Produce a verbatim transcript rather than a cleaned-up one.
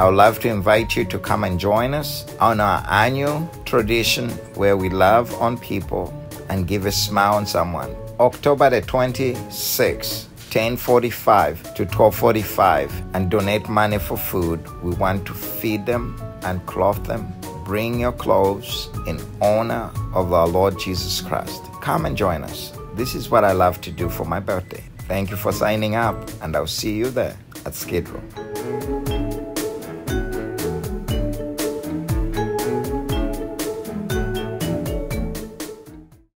I would love to invite you to come and join us on our annual tradition where we love on people and give a smile on someone. October the twenty-sixth, ten forty-five to twelve forty-five, and donate money for food. We want to feed them and clothe them. Bring your clothes in honor of our Lord Jesus Christ. Come and join us. This is what I love to do for my birthday. Thank you for signing up, and I'll see you there at Skid Row.